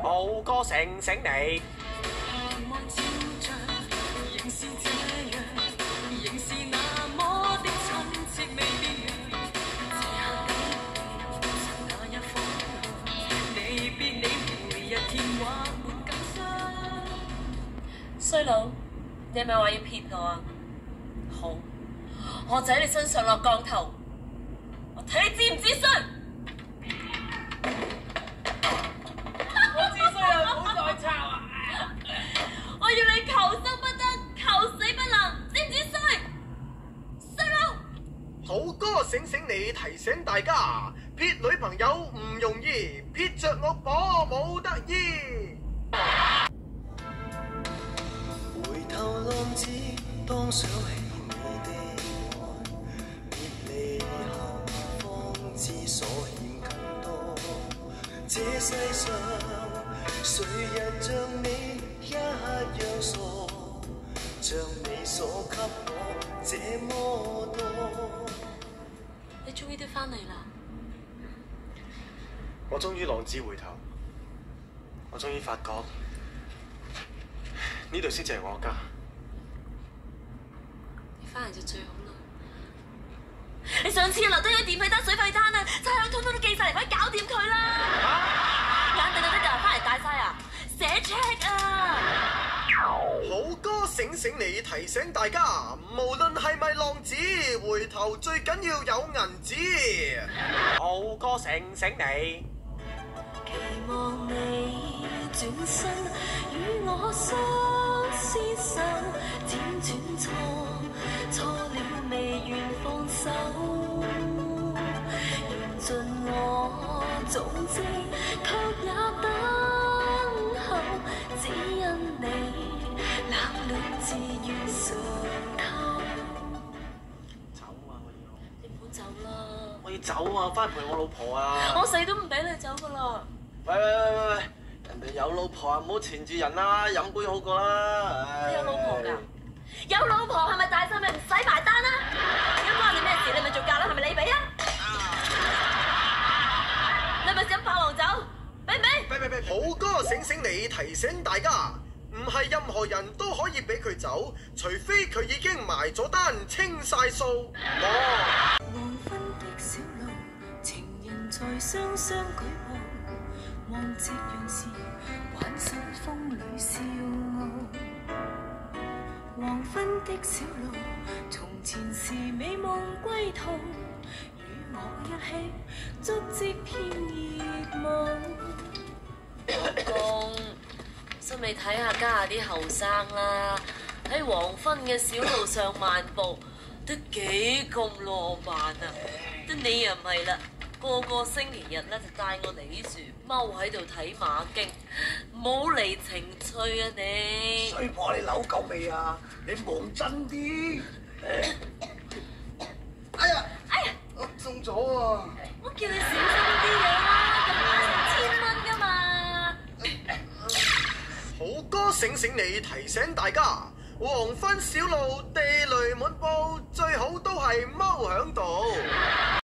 浩哥醒醒你！ 衰佬，你係咪話要撇我啊？好，我就喺你身上落降頭，我睇你知唔知衰？ 我知衰啊，唔好再抄啊！ 我要你求生不得，求死不能，知唔知衰？衰佬！ 浩哥醒醒你，提醒大家，撇女朋友唔容易，撇着惡婆冇得醫。 回頭浪子當想起你的愛，別離後方知所欠更多。這世上誰人像你一樣傻，像你所給我這麼多。 你終於都翻嚟啦！ 我終於浪子回頭，我終於發覺呢度先至係我家。 你翻嚟就最好啦！你上次留低咗電費單、水費單啊，差餉通通都寄晒嚟，快搞掂佢啦！眼定就得㗎，翻嚟大晒啊！寫 check 啊！ 浩哥醒醒你，提醒大家，無論係咪浪子，回頭最緊要有銀紙。 浩哥醒醒你！ 期望你轉身與我相廝守，輾轉錯了未願放手，用盡我總知，卻也等候，只因你冷暖自如常透。 走啊！ 你唔好走啦！ 我要走啊！翻去陪我老婆啊！ 我死都唔俾你走噶啦！ 喂，人哋有老婆啊，唔好纏住人啦，飲杯好過啦。 你有老婆㗎？有老婆係咪大晒咪唔使埋單啦？咁關你咩事？你咪做嫁啦，係咪你俾啊？你咪想霸王酒？俾唔俾？ 浩哥醒醒你，提醒大家，唔係任何人都可以俾佢走，除非佢已經埋咗單，清晒數。 黃昏的小路，情人在雙雙舉步，望夕陽時，挽手風裏笑傲。黃昏的小路，從前是美夢歸途，與我一起足跡遍熱舞。老公，心你睇下家下啲後生啦，喺黃昏嘅小路上漫步，都幾咁浪漫啊！得你又唔係啦，個個星期日咧就帶我嚟呢樹踎喺度睇馬經，冇嚟情趣啊你！ 衰婆，你扭夠未啊？你望真啲！哎呀！我中咗啊！ 我叫你小心啲啊！咁買成1000蚊㗎嘛！ 浩哥醒醒你，提醒大家，黃昏小路地雷滿布，最好都係踎響度。